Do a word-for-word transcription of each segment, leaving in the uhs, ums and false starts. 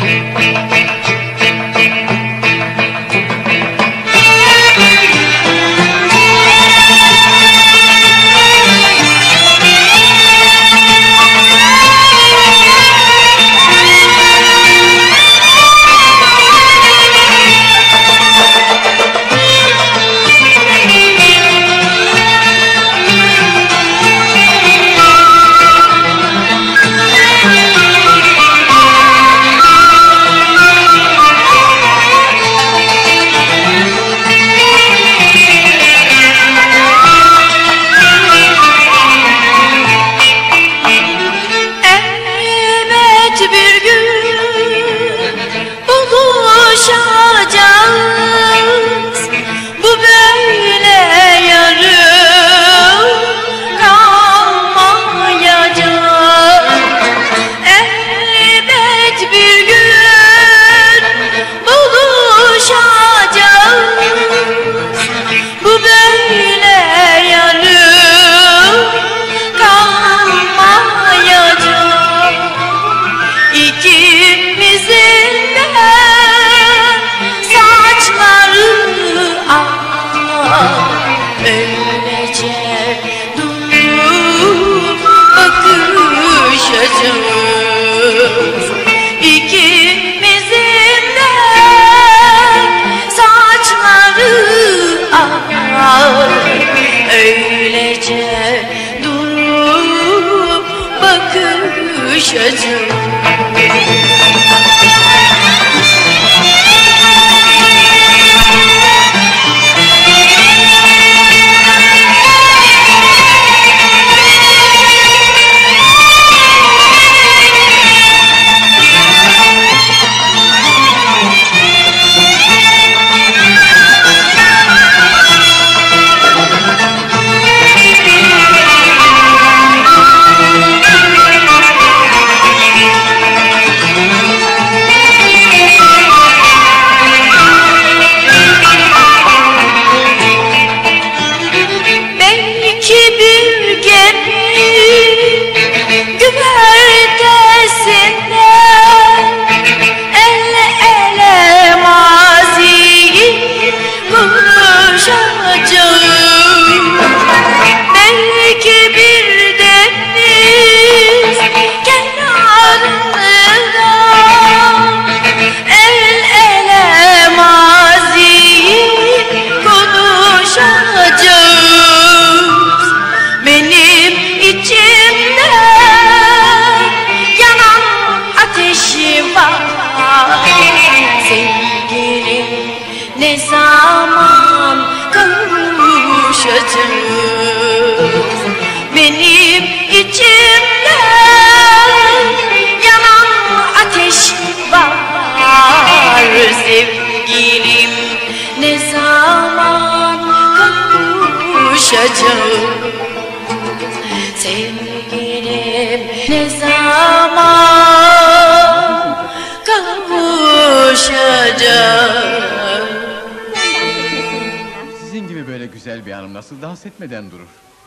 Nasıl dans etmeden durur?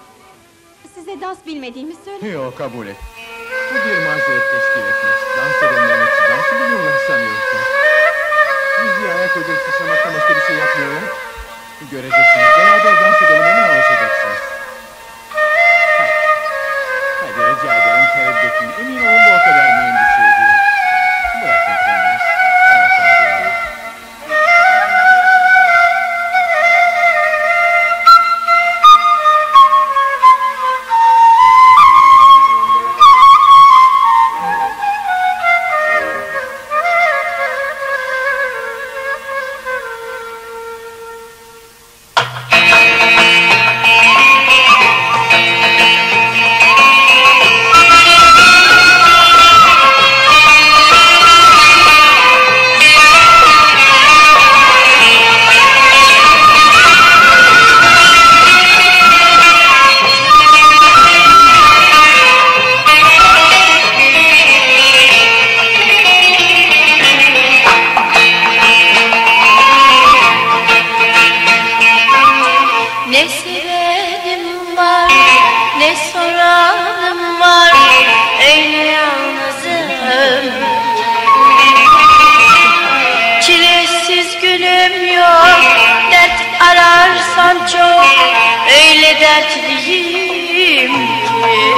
Size dans bilmediğimi söyle. Yok, kabul et. Bu bir mazeret teşkil etmez. Dans edenlerin hepsi dansı biliyorlar sanıyorsunuz. Müziğe ayak uydurup sıçramaktan başka bir şey yapmıyorlar. Göreceksiniz, beraber dans edelim, hemen alışacaksınız. Hadi, hadi rica ederim, tereddüt etmeyin. Emin olun bu o kadar mühim bir şey değil. Bırakın kendiniz. Evet abi. ararsan çok öyle dertliyim ki.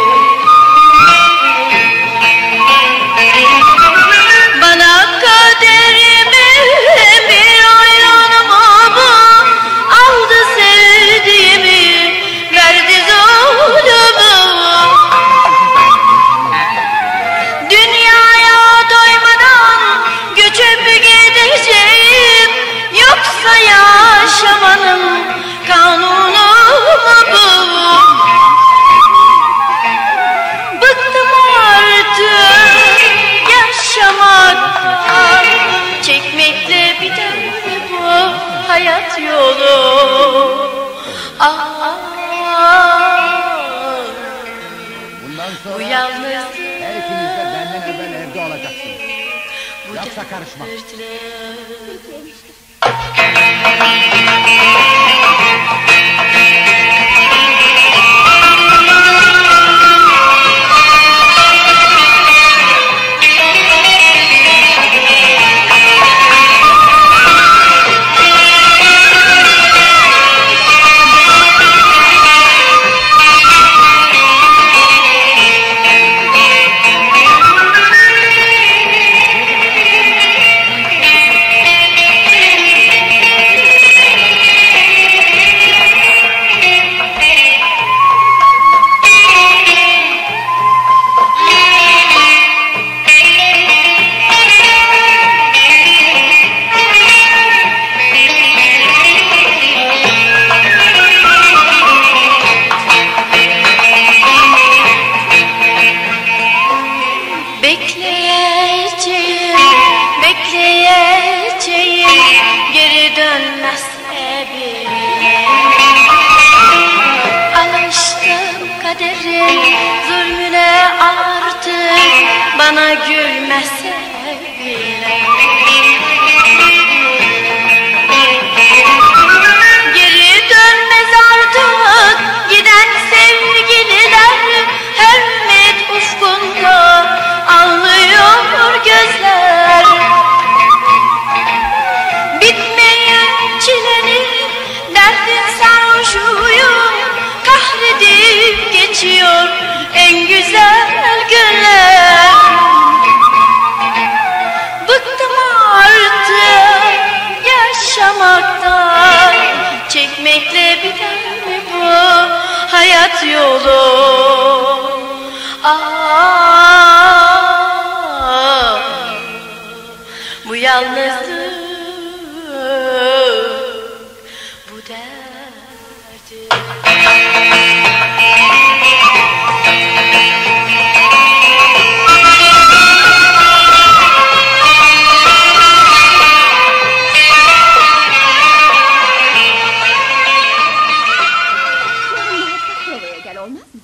Bana kaderimi bir oyunuma bu aldı, sevdiğimi verdi zulümü. Dünyaya doymadan göçüp gideceğim, yoksa yaşamanın kanunu mu bu? Bıktım artık yaşamaktan, çekmekle biter mi bu hayat yolu? Ah, Bundan bu sonra yalnızlık, her ikiniz de benden evvel evde olacaksınız. bu Yoksa karışma. dertler. Bekleyeceğim, bekleyeceğim, geri dönmezse bile. Alıştım kaderin zulmüne artık, bana gülmezse bile. Geri dönmez artık giden sevgililer, her ümit ufkunda ağlıyor gözler. Bitmeyen çilenin derdin sarhoşuyum, kahredip geçiyor en güzel günler. Bıktım artık yaşamaktan, çekmekle biter mi bu hayat yolu? Ah, bu yalnızlık, bu derdi. Provaya gel, olmaz mı?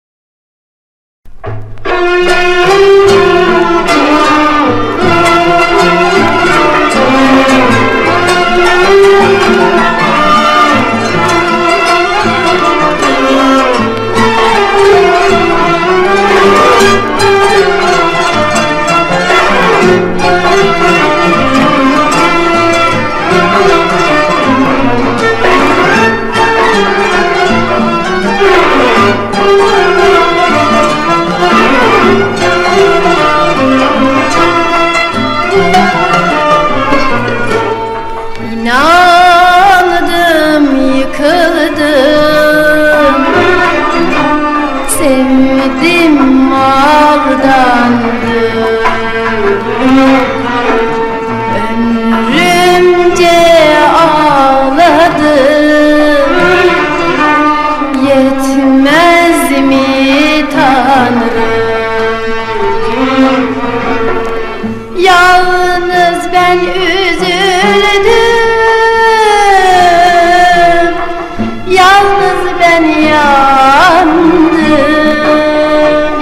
İnandım, yıkıldım, sevdim, aldandım. Ömrümce ağladım, yetmez mi Tanrım? Yalnız ben üzüldüm, yalnız ben yandım.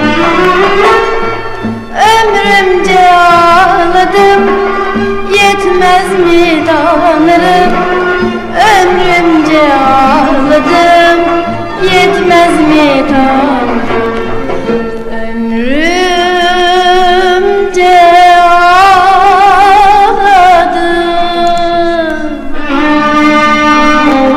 Ömrümce ağladım, yetmez mi Tanrım? Ömrümce ağladım, yetmez mi Tanrım? Ömrümce ağladım.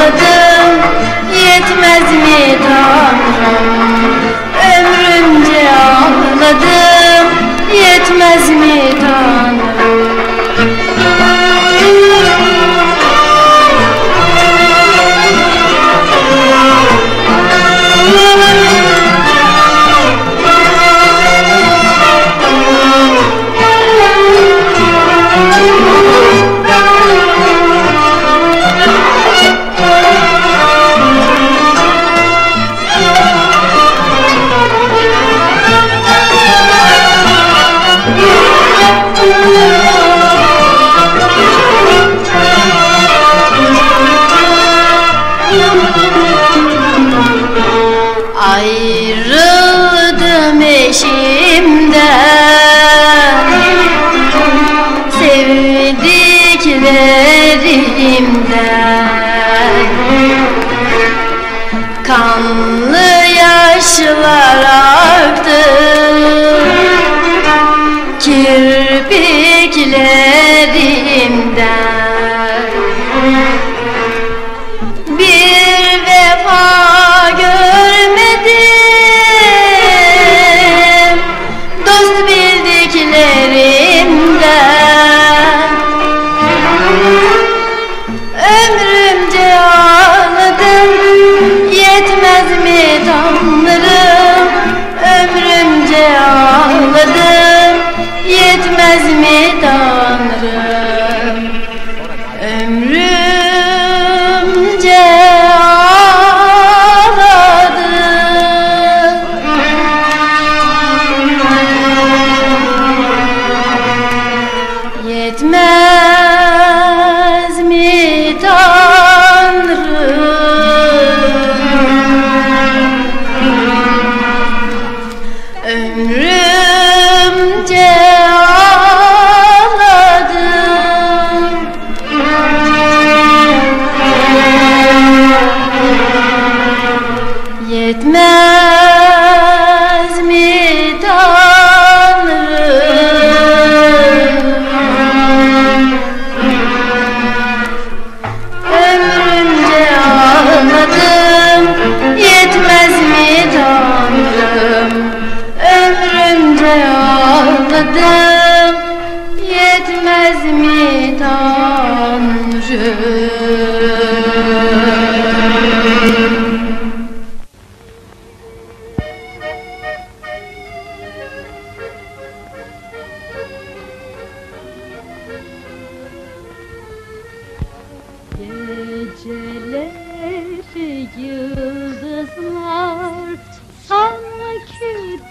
ağladım, yetmez mi Tanrım? Ömrümce ağladım, yetmez mi Tanrım? Ayrıldım eşimden, sevdiklerimden. Kanlı yaşlar aktı kirpiklerimden. Bir vefa görmedim dost bildiklerimden. Ömrümce ağladım, yetmez mi Tanrım? Ömrümce ağladım, yetmez mi Tanrım? Ömrümce ağladım, yetmez mi Tanrım? Ömrümce ağladım, yetmez mi Tanrım? Ömrümce ağladım, yetmez mi Tanrım? Ömrümce ağladım, yetmez mi Tanrım? Geceleri yıldızlar sanki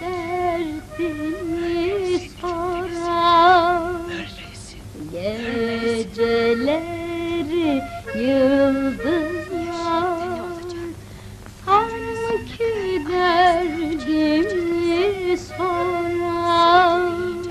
derdini sorar. Geceleri yıldızlar sanki derdini sorar.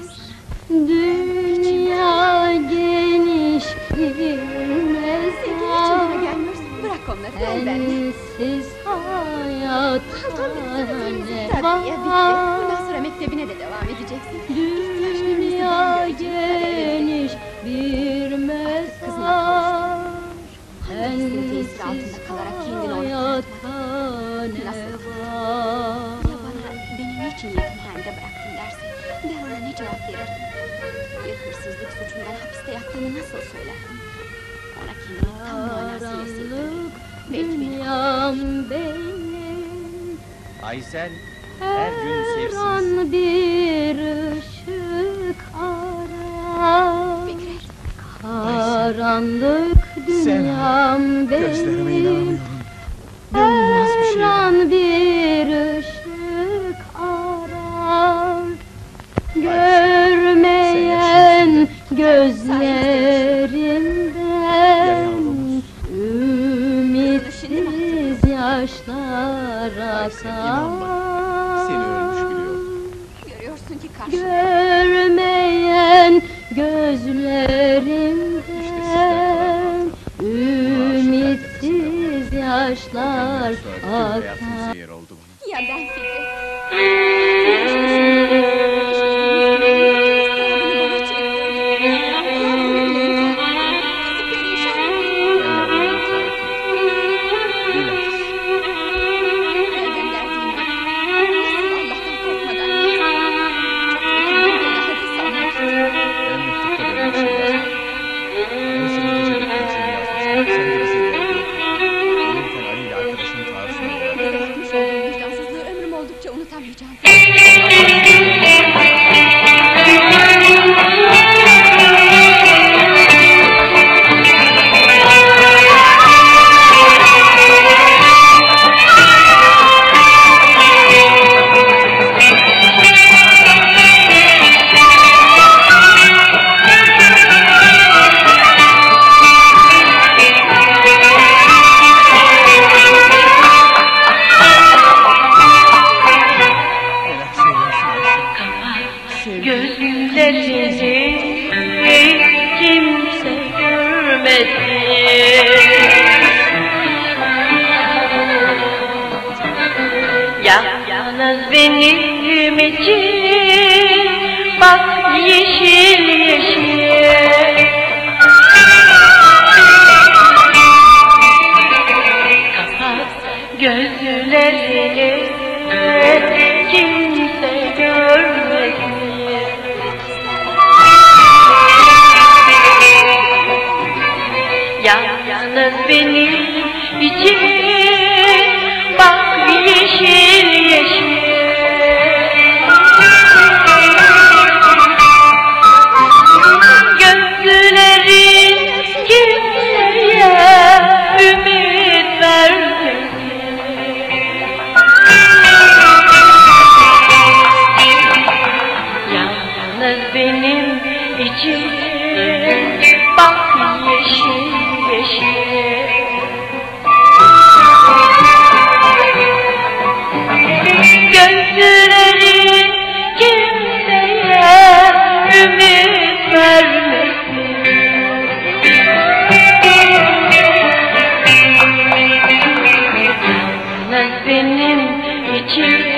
Dünya geniş bir mezar, Bırak onları, ver benimle. sensiz hayatta ne Tabii ya, bitti. var? Bundan sonra mektebine de devam edeceksin. Dünya geniş bir mezar, Hangisinin tesiri altında kalarak kendini ona hayatta ne Nasıl? var? Ya bana beni niçin yetimhanede bıraktın dersin, ben ona ne cevap verirdim? Bir hırsızlık suçundan hapiste yattığını nasıl söylerdim? Ona kendimi tam manasıyla sevdirdim. Belki beni Dünyam benim, Aysel her gün her sevsin. an bir ışık arar. Fikret, Karanlık dünyam Gözlerime benim, inanamıyorum. İnanılmaz bir her şey. an bir ışık arar. Görmeyen gözlerinden ümitsiz yaşlar akar. Seni ölmüş biliyorum. görüyorsun ki karşımda. Görmeyen gözlerimden ümitsiz yaşlar akar. Hayatınıza yer oldu bunun. Ya ben Fikret. benim için bak yeşil yeşil. Kapat gözlerini, kimse görmesin. Yalnız benim için bak yeşil yeşil. Gözlerin kimseye ümit vermesin. Yalnız benim için bak yeşil yeşil. Gözlerin kimseye ümit vermesin. Yalnız benim için